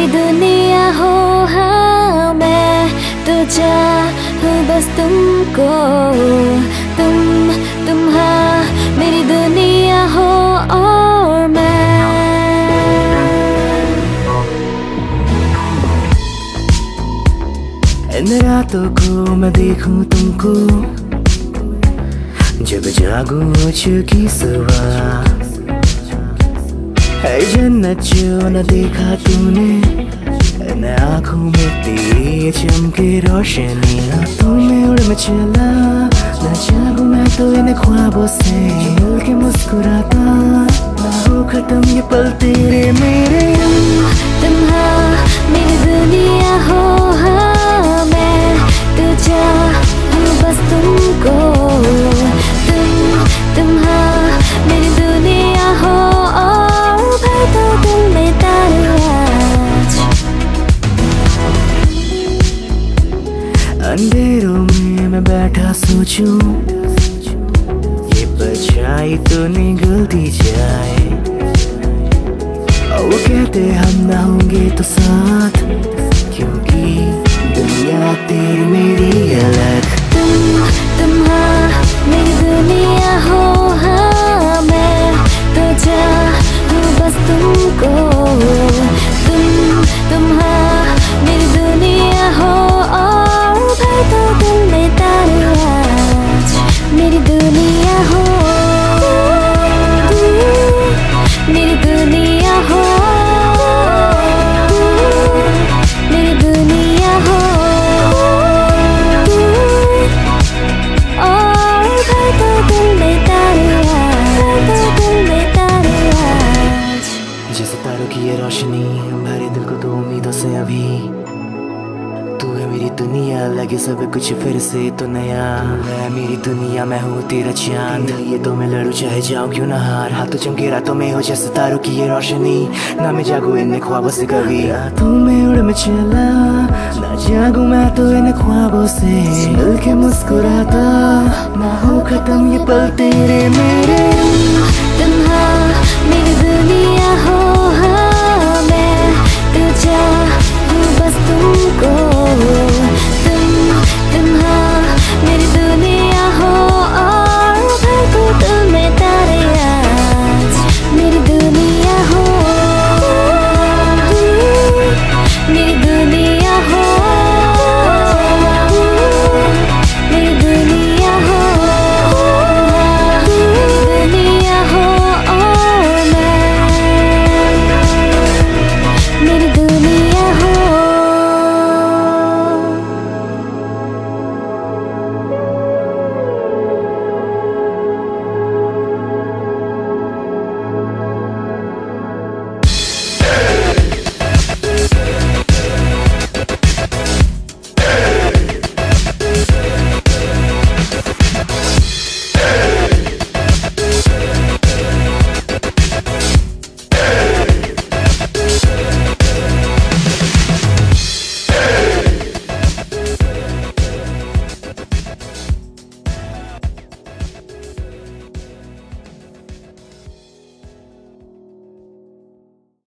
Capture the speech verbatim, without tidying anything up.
मेरी दुनिया हो हाँ मैं तो चाहूँ बस तुमको। तुम तुम हाँ मेरी दुनिया हो और मैं। इन रातों को मैं देखूं तुमको, जब जागूं हो चुकी सुबह। है जन्नत जो न देखा तूने, इन आँखों में तेरी चमके रोशनी। रातों में उड़ में चला न जागूं मैं तो इन ख्वाबों से, मिल के मुस्कुराता ना हो खत्म ये पल तेरे मेरे। तुम हाँ मेरी दुनिया हो हाँ मैं तो चाहूँ बस तुमको। तुम तुम हाँ मेरी दुनिया हो और भर दो दिल में तारे आज। अंधेरों में मैं बैठा सोचूं, ये परछाई तो निगलती जाए। वो कहते हम ना होंगे तो साथ, क्योंकि दुनिया तेरी मेरी अलग। तुम तुम हाँ मेरी दुनिया हो हाँ मैं तो चाहूँ बस तुमको। तुम तुम हाँ मेरी दुनिया हो और भर दो दिल में तारे आज। मेरी दुनिया हो मेरी दुनिया हो मेरी दुनिया हो और भर दो दिल में तारे आज। भर दो दिल में तारे आज। जैसे तारों की ये रोशनी भरे दिल को दो उम्मीदों से अभी। तू है मेरी दुनिया, लगे सब कुछ फिर से तो नया। मैं मेरी दुनिया मैं हूँ तेरा चांद, ये तो मैं लड़ू चाहे जाऊँ क्यों ना हार। हाथों चमके रातों में हो जैसे तारों की ये रोशनी, ना मैं जागूं इन ख्वाबों से कभी। रातों में उड़ में चला ना जागूं मैं तो इन ख्वाबों से, मिल के मुस्कुराता ना हो खत्म ये पल तेरे मेरे।